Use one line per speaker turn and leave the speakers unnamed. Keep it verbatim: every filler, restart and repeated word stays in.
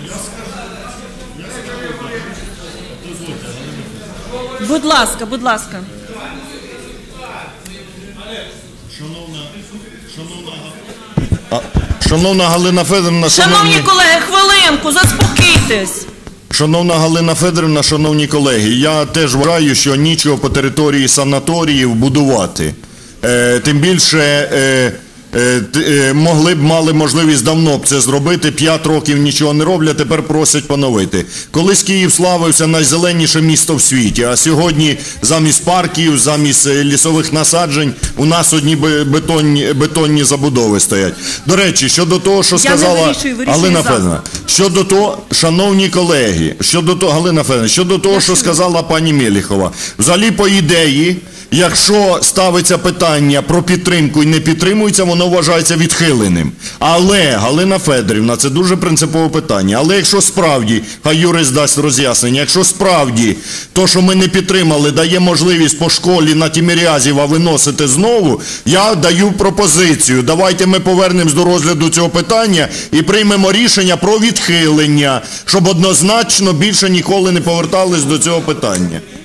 Будь ласка, будь ласка.
Шановна, шановна, шановна Галина Федорівна,
шановні... шановні колеги, хвилинку, заспокійтесь.
Шановна Галина Федорівна, шановні колеги, я теж вважаю, що нічого по території санаторіїв будувати. Е, тим більше е, е, е, могли б, мали можливість давно б це зробити, п'ять років нічого не роблять, тепер просять поновити. Колись Київ славився найзеленіше місто в світі, а сьогодні замість парків, замість лісових насаджень у нас одні бетонні, бетонні забудови стоять. До речі, щодо того, що сказала
вирішую, вирішую
Галина Федорівна, щодо того, шановні колеги, щодо того, Галина Федорівна, щодо того, що сказала пані Меліхова, взагалі по ідеї, якщо ставиться питання про підтримку і не підтримується, воно вважається відхиленим. Але, Галина Федорівна, це дуже принципове питання, але якщо справді, хай юрист дасть роз'яснення, якщо справді то, що ми не підтримали, дає можливість по школі на Тімірязєва виносити знову, я даю пропозицію, давайте ми повернемось до розгляду цього питання і приймемо рішення про відхилення, щоб однозначно більше ніколи не повертались до цього питання.